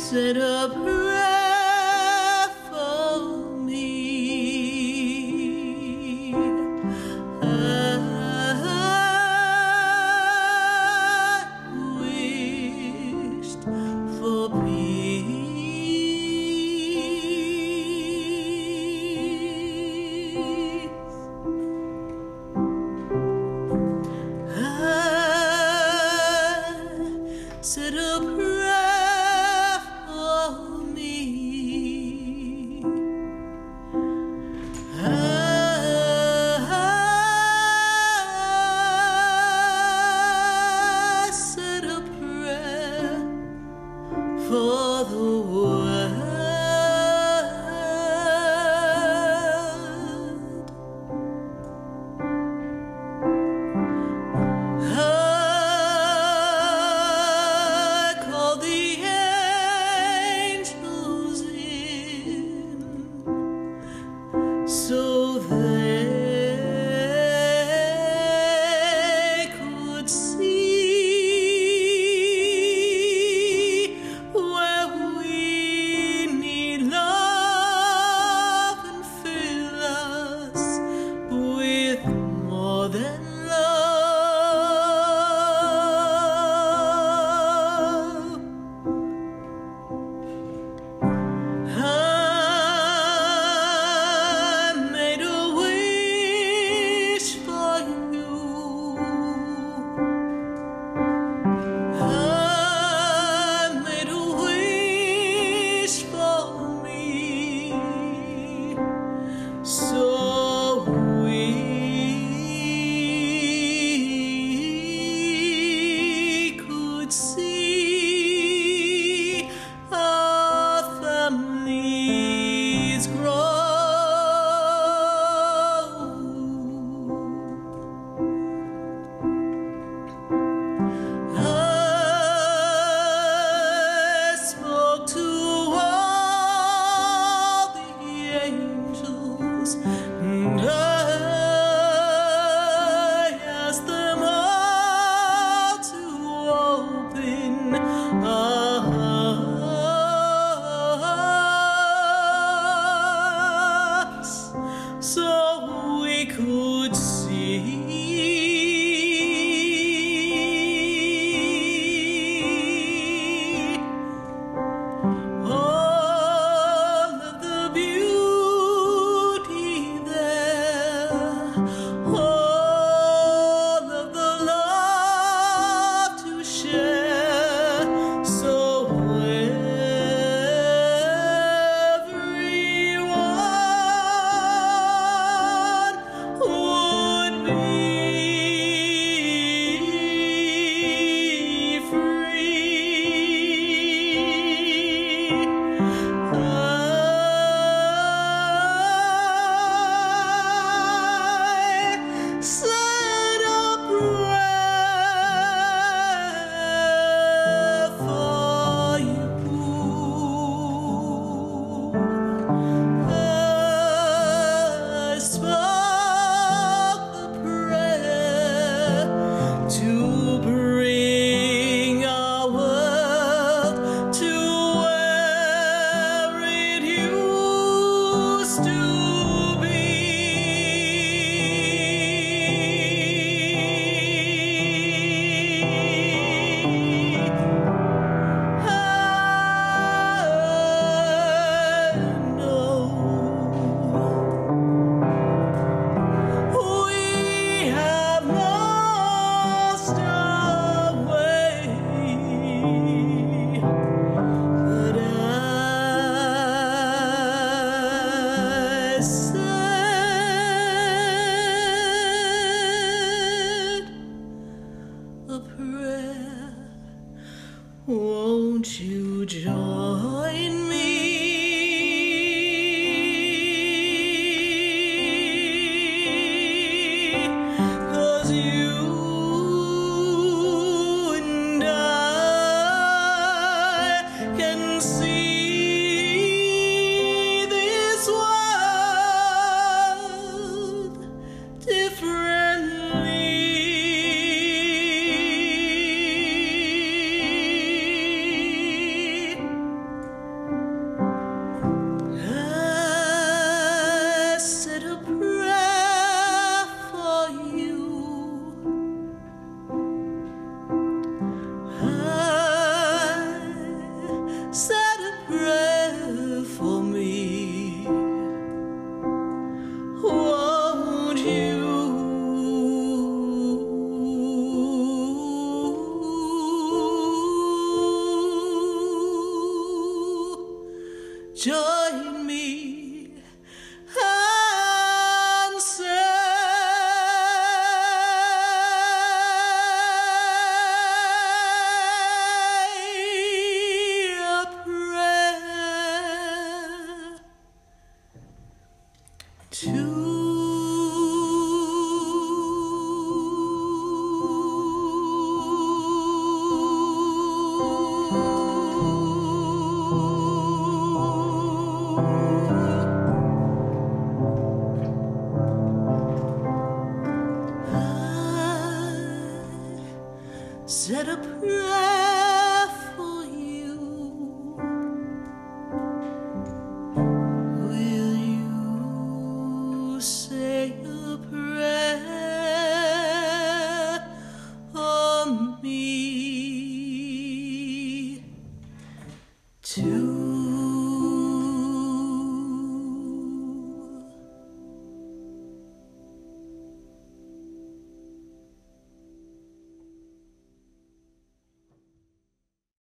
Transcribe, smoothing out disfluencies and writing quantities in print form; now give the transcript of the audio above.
said a prayer for me. I wished for peace. I said a prayer for me. I said a prayer for the world. So they could see where we need love and fill us with more than love. So we could see our families grow. I spoke to all the angels, and I asked them all to open our hearts so we could see all of the beauty there, all of the love to share, so everyone would be free. I said a prayer for you. I spoke the prayer to bring our world to where it used to be. I know we have lost our way, but I said a prayer. Won't you join me? 'Cause you and I can see this world differently. prayer for me? Won't you join me and say a prayer to said a prayer for you. Will you say a prayer for me too?